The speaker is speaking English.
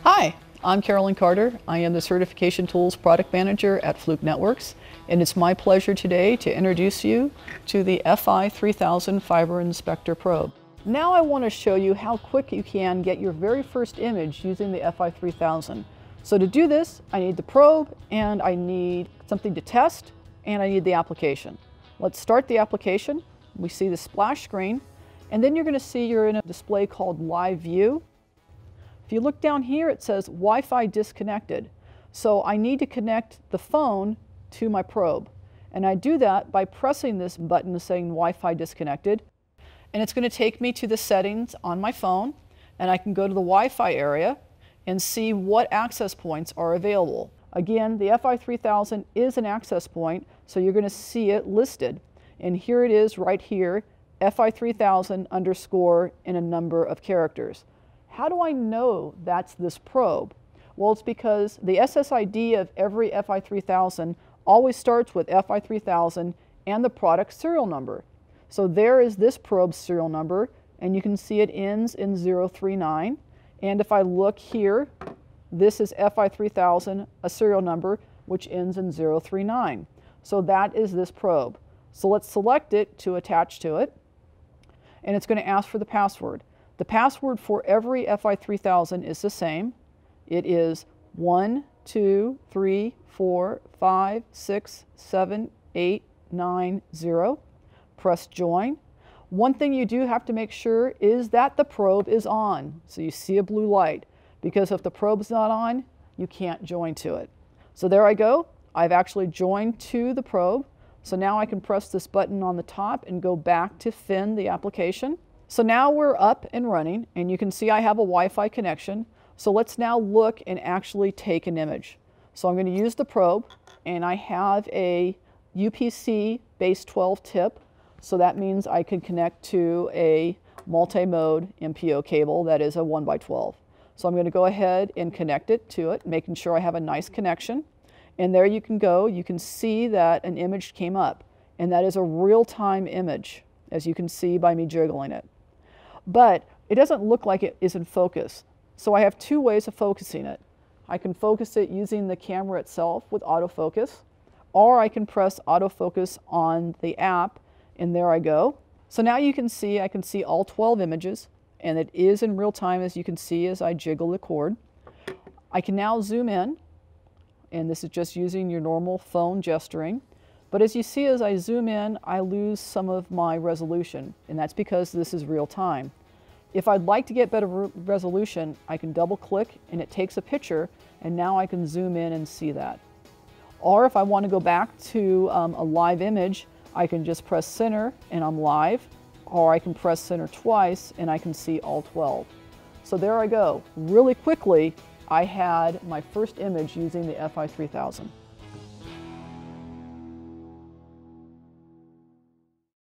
Hi, I'm Carolyn Carter. I am the Certification Tools Product Manager at Fluke Networks, and it's my pleasure today to introduce you to the FI-3000 FiberInspector probe. Now I want to show you how quick you can get your very first image using the FI-3000. So to do this, I need the probe, and I need something to test, and I need the application. Let's start the application. We see the splash screen, and then you're going to see you're in a display called Live View. If you look down here, it says Wi-Fi disconnected. So I need to connect the phone to my probe. And I do that by pressing this button saying Wi-Fi disconnected. And it's going to take me to the settings on my phone, and I can go to the Wi-Fi area and see what access points are available. Again, the FI-3000 is an access point, so you're going to see it listed. And here it is right here, FI-3000 underscore in a number of characters. How do I know that's this probe? Well, it's because the SSID of every FI-3000 always starts with FI-3000 and the product serial number. So there is this probe serial number, and you can see it ends in 039. And if I look here, this is FI-3000, a serial number, which ends in 039. So that is this probe. So let's select it to attach to it, and it's going to ask for the password. The password for every FI-3000 is the same. It is 1, 2, 3, 4, 5, 6, 7, 8, 9, 0. Press join. One thing you do have to make sure is that the probe is on. So you see a blue light, because if the probe's not on, you can't join to it. So there I go. I've actually joined to the probe. So now I can press this button on the top and go back to fin the application. So now we're up and running, and you can see I have a Wi-Fi connection. So let's now look and actually take an image. So I'm going to use the probe, and I have a UPC base 12 tip. So that means I can connect to a multi-mode MPO cable that is a 1x12. So I'm going to go ahead and connect it to it, making sure I have a nice connection. And there you can go. You can see that an image came up, and that is a real-time image, as you can see by me jiggling it. But it doesn't look like it is in focus. So I have two ways of focusing it. I can focus it using the camera itself with autofocus, or I can press autofocus on the app, and there I go. So now you can see, I can see all 12 images, and it is in real time, as you can see as I jiggle the cord. I can now zoom in, and this is just using your normal phone gesturing. But as you see, as I zoom in, I lose some of my resolution, and that's because this is real time. If I'd like to get better resolution, I can double click and it takes a picture, and now I can zoom in and see that. Or if I want to go back to a live image, I can just press center and I'm live, or I can press center twice and I can see all 12. So there I go. Really quickly, I had my first image using the FI-3000.